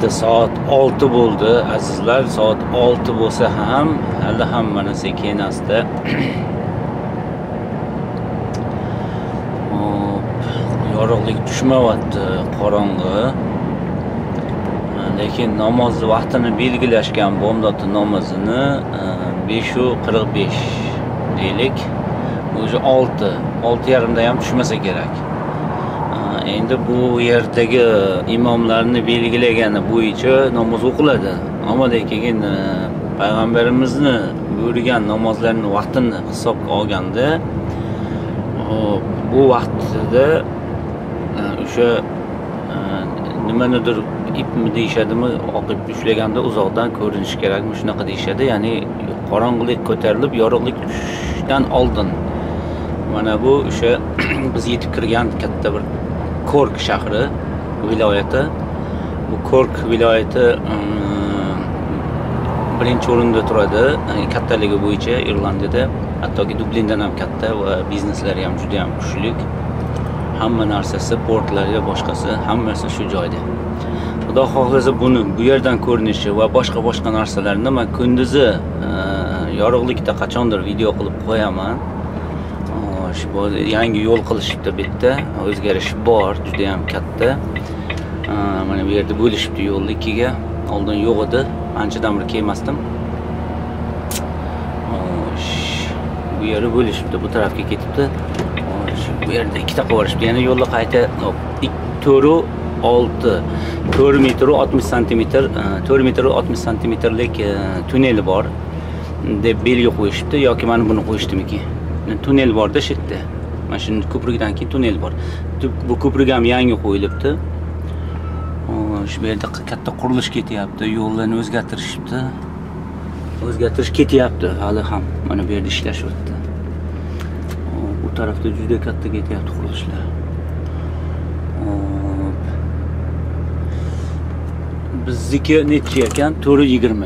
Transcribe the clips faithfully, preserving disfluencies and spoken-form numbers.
vaqti soat olti bo'ldi azizlar. Soat olti bo'lsa ham hali ham mana sekin asta yorug'lik tushmayapti, qorong'i. Lekin namozni vaqtini belgilashgan bomdodni namozini besh qirq besh deylik. O'zi olti, olti yarim da ham tushmasa kerak. Endi bu yerdagi imomlarni belgilagani bo'yicha namoz o'qiladi. Ammo lekin payg'ambarimizni buyurgan namozlarning vaqtini hisobga olganda bu vaqtida o'sha nimanidir ipmi deyishadimi, oqib ushlaganda uzoqdan ko'rinishi kerakmi, shunaqa deyishadi. Ya'ni qorong'ilik ko'tarilib, yorug'lik tushishdan oldin. Mana bu o'sha biz yetib kirgan katta bir Kork shahri viloyati. Bu Kork viloyati birinchi o'rinda turadi kattaligi bo'yicha Irlandiyada. Hattoki Dublindan ham katta va bizneslari ham juda ham kuchli. Hamma narsasi, portlari, boshqasi, hammasi shu joyda. Xudo xohlasa buni bu yerdan ko'rinishi va boshqa-boshqa narsalarni men kunduzi yorug'likda qachondir video qilib qo'yaman. Yangi yo'l qilishibdi bitta, o'zgarish bor, juda ham katta. Mana bu yerda bo'lishibdi yo'lni ikkiga. Oldin yo'q edi, anchadan beri kelmasdim. Bu yeri bo'lishibdi, bu tarafga ketibdi. Bu yerda ikkita qo'yishibdi. Yana yo'lni qayta to'rt olti, to'rt metr oltmish santimetr, to'rt metr oltmish santimetrlik tunneli bor deb belgi qo'yishibdi yoki mana buni qo'yishdimiki. Tunnel borda shu yerda. Mana shu ko'prikdan keyin tunnel bor. Bu ko'prik ham yangi qo'yilibdi. Shu yerda katta qurilish ketyapti, yo'llarni o'zgartirishibdi. O'zgartirish ketyapti hali ham. Mana bu yerda ishlashyapti. Bu tarafda juda katta ketyapti qurilishlar. Bizniki necha ekan? to'rt yigirma.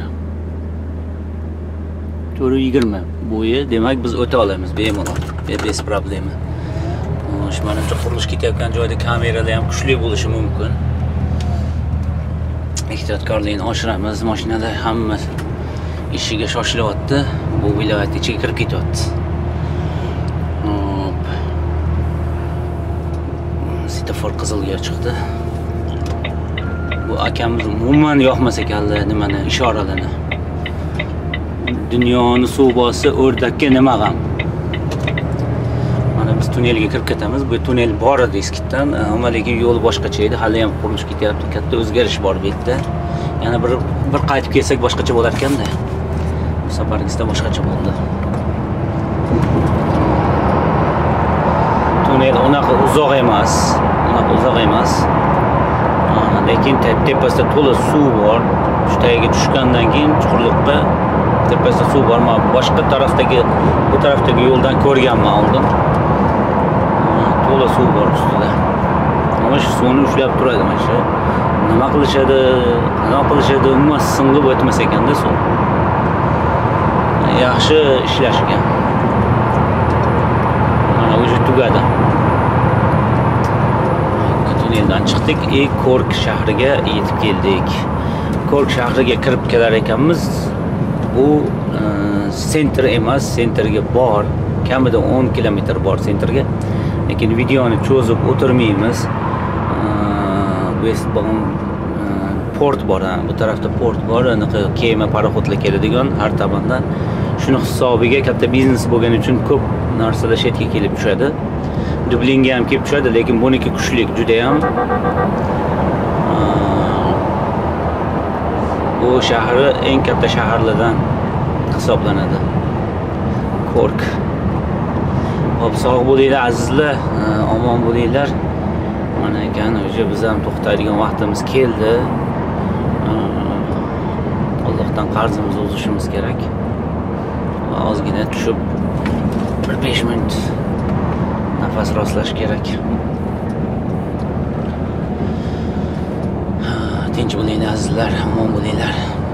to'rt yigirma bo'yi, demak biz o'ta olamiz bemalol, bez problema. Shu manimcha qurilish ketayotgan joyda kameralar ham kuchli bo'lishi mumkin. Ehtiyotkorlikni oshiramiz, mashinalar hamma ishiga shoshilyapti. Bu viloyat ichiga kirib ketyapti. Hop. Svetofor qizilga chiqdi. Bu akamiz umuman yoqmas ekanlar nimani, ishoralarni. Dunyoni suv bosi o'rdakka nima g'am. Mana biz tunnelga kirib ketamiz. Bu tunnel bor edi eskidan, ammo lekin yo'l boshqacha edi. Hali ham qurilish ketyapti, katta o'zgarish bor bu yerda. Yana bir bir qaytib kelsak boshqacha bo'lar ekanda. Bu safargizda boshqacha bo'ldi. Tunnel unaqa uzoq emas, unaqa uzoq emas. Lekin tepasida to'la suv bor. Shu tagiga tushgandan keyin chuqurlikda tepasida suv bor. Men boshqa tarafdagi, bu tarafdagi yo'ldan ko'rganman oldin. To'la suv bor ustida. Mana shu suvni ushlab turadi mana shu. Nima qilishadi, nima qilishadi, umuman singib o'tmas ekanda suv. Yaxshi ishlashgan. Mana o'sha tugadi. Tunneldan chiqdik, e Kork shahriga yetib keldik. Kork shahriga kirib kelar ekanmiz. Bu sentr emas, sentrga bor. Kamida o'n kilometr bor sentrga. Lekin videoni cho'zib o'tirmaymiz. Westbourne port bor, bu tarafda port bor, anaqa kema paraxodlar keladigan har tomondan. Shuni hisobiga katta biznes bo'lgani uchun ko'p narsalar chetga kelib tushadi. Dublinga ham kelib tushadi, lekin buniki kuchli juda ham. Bu shahri eng katta shaharlardan hisoblanadi. Kork. Hop, sog' bo'linglar azizlar, omon bo'linglar. Mana ekan, o'sha biz ham to'xtaydigan vaqtimiz keldi. Allohdan qarzimizni uzishimiz kerak. Ozgina tushib bir besh minut nafas rostlash kerak. Tinch bo'linglar azizlar, omon bo'linglar.